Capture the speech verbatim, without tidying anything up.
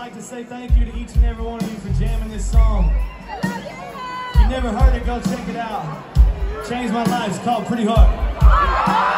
like to say thank you to each and every one of you for jamming this song. If you never heard it, go check it out. Changed my life. It's called Pretty Hard.